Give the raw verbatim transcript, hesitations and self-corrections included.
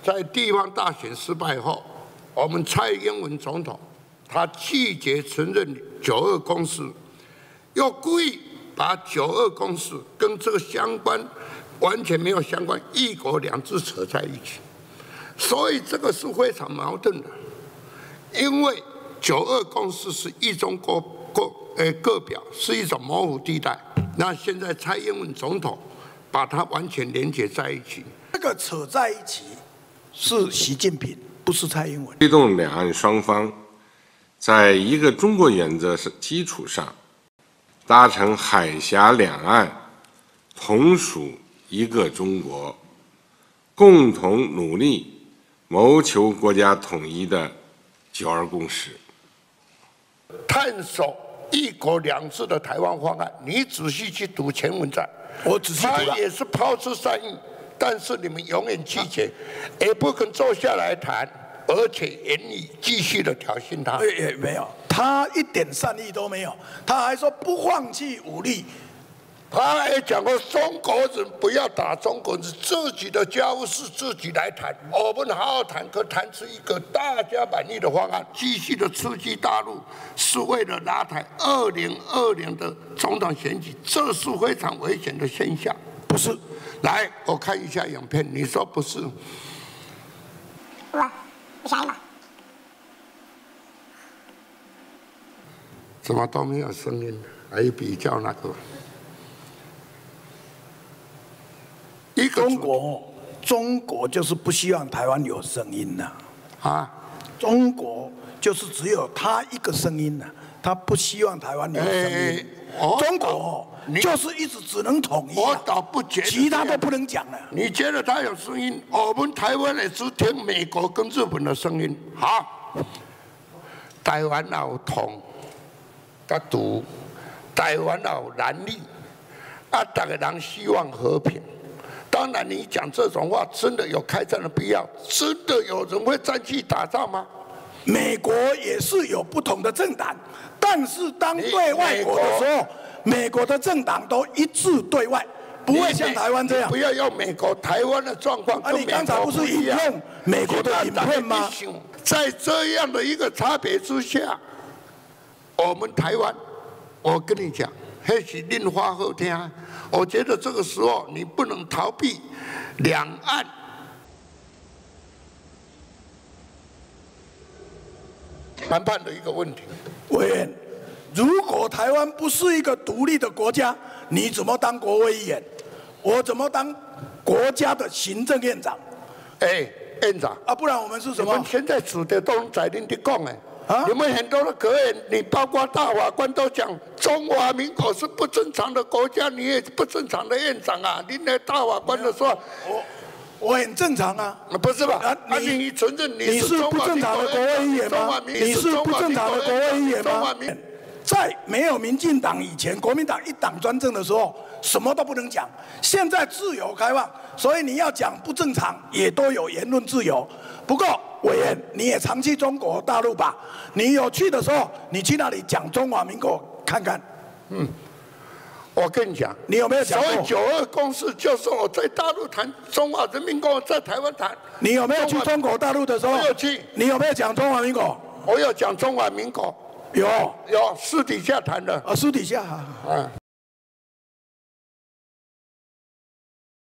在地方大选失败后，我们蔡英文总统他拒绝承认九二共识，又故意把九二共识跟这个相关完全没有相关一国两制扯在一起，所以这个是非常矛盾的。因为九二共识是一中各各呃各表，是一种模糊地带。那现在蔡英文总统把它完全连接在一起， 这个扯在一起是习近平，不是蔡英文。 推动两岸双方在一个中国原则基础上，达成海峡两岸同属一个中国，共同努力谋求国家统一的九二共识， 探索一国两制的台湾方案。你仔细去读前文章， 我仔细读了， 他也是抛出善意，但是你们永远拒绝，也不肯坐下来谈，而且言语继续的挑衅他。 也没有，他一点善意都没有，他还说不放弃武力。 他还讲过，中国人不要打中国人，自己的家务事自己来谈。我们好好谈，可谈出一个大家满意的方案。继续的刺激大陆，是为了拉抬二零二零的总统选举，这是非常危险的现象。 不是， 来，我看一下影片，你说不是？ 我不想嘛。 怎么都没有声音？还比较那个。一个中国，中国就是不希望台湾有声音呐、啊。 啊， 中国就是只有他一个声音呐、啊，他不希望台湾有声音。 欸哦、 中国就是一直只能统一、啊， 我倒不觉得， 其他都不能讲了。 你觉得他有声音？我们台湾也只听美国跟日本的声音。好，台湾有统，甲独，台湾有难力，啊，大个人希望和平。当然，你讲这种话，真的有开战的必要？真的有人会站去打仗吗？ 美国也是有不同的政党，但是当对外国的时候，美国的政党都一致对外，不会像台湾这样。 不要用美国、台湾的状况跟美国不一样。 啊，你刚才不是引用美国的影片吗？ 在这样的一个差别之下，我们台湾，我跟你讲。那是另话好听，我觉得这个时候你不能逃避两岸谈判的一个问题。 委员，如果台湾不是一个独立的国家，你怎么当国会议员？我怎么当国家的行政院长？ 哎，院长啊，不然我们是什么？ 我们现在指的都能在您的讲哎。 啊、 你们很多的阁员，你包括大法官都讲中华民国是不正常的国家，你也是不正常的院长啊！你那大法官的说， 我我很正常啊， 不是吧？ 啊， 你你承认你是不正常的国会议员吗？你是不正常的国会议员吗？在没有民进党以前，国民党一党专政的时候，什么都不能讲。现在自由开放，所以你要讲不正常，也都有言论自由。不过，委员，你也常去中国大陆吧？你有去的时候，你去那里讲中华民国看看。 嗯，我跟你讲， 你有没有讲过？ 所以九二共识就是我在大陆谈中华人民共和国，在台湾谈。 你有没有去中国大陆的时候？ 我有去。 你有没有讲中华民国？ 我有讲中华民国。 有有私底下谈的。 啊，私底下。 嗯。